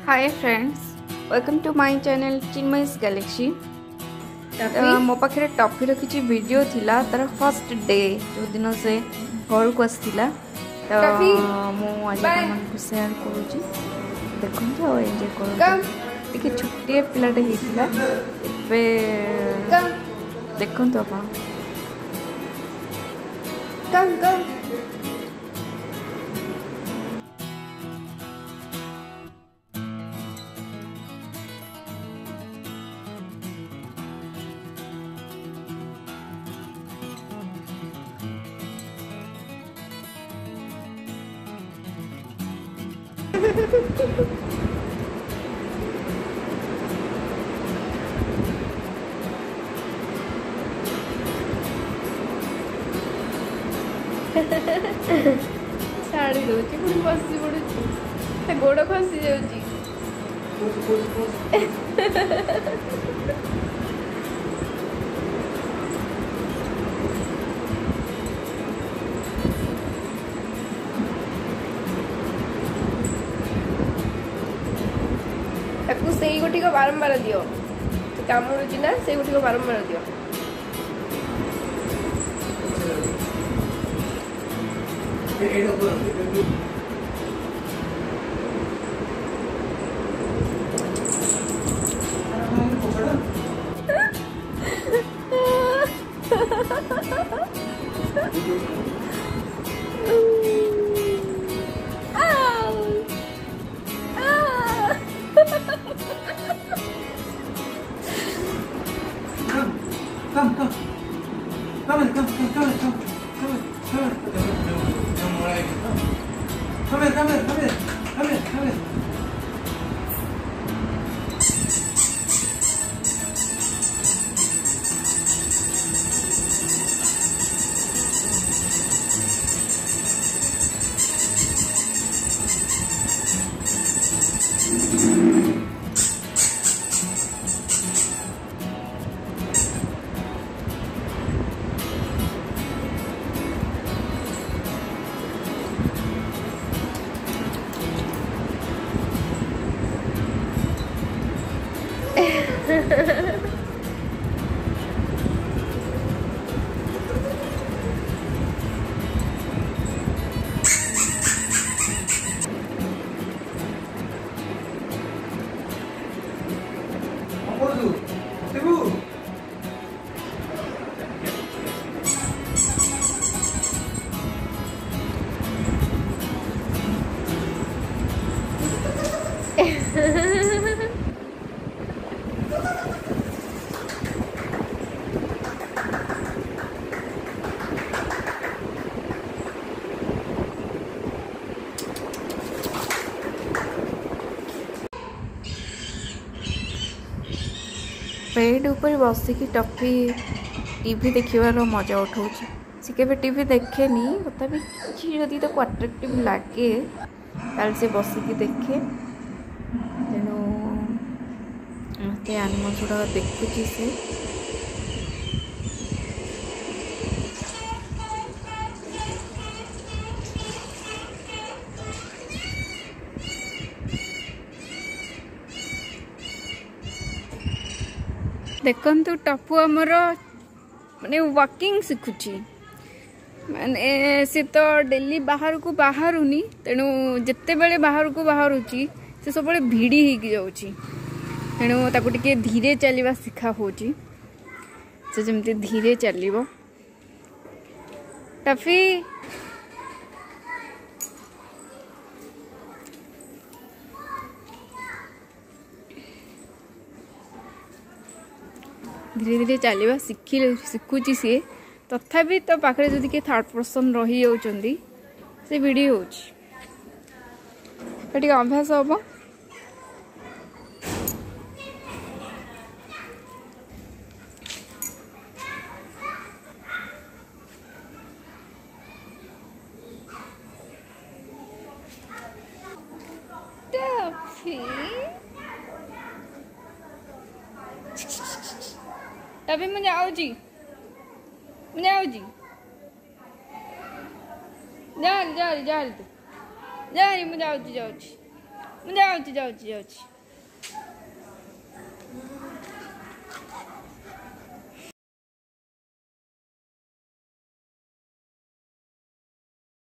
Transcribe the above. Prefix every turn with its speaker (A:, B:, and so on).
A: Hi friends, welcome to my channel Chinmaya's galaxy. मो पाखे toffee रखी वीडियो थिला तार फर्स्ट डे जो दिन से घर को आसला तो मुझे शेयर करुँची देखते और एंजॉय कर छुट्टी पिलाटे होता देखते आप छाड़ी दौर पुणी बस पड़ू गोड़ खसी जाऊँ से गोटी को बारंबार दियो कामुड़ी ना से गोटी को बारंबार दियो Come here. बेड ऊपर बसिकी टॉफी टीवी देखार मजा उठाऊँ सी के टीवी देखेनी तथापि किसी जदि तो अट्राक्टिव लगे ताल से बसिकी देखे तेणु मत एनिमल्स गुड़ा देखुची से देखु टपू आमर माने वॉकिंग शिखुची माने से तो डेली बाहर को बाहरुनी तेणु जिते बेले बाहर को बाहरुची से सब भिड़ी होगी जाऊँगी तेणु ताको टिके धीरे चलवा शिखा होची से जमती धीरे चलो टफी धीरे धीरे चलवा शिखुची सी तथापि तो पाखे जदि किए थर्ड पर्सन रही जाउछंदी से भिड़ी होची अभ्यास हम तभी मुझे आओ जी जा जा जा जा जा मुझे जाऊँ ମୁଁ ଯାଉଛି ଯାଉଛି ଯାଉଛି।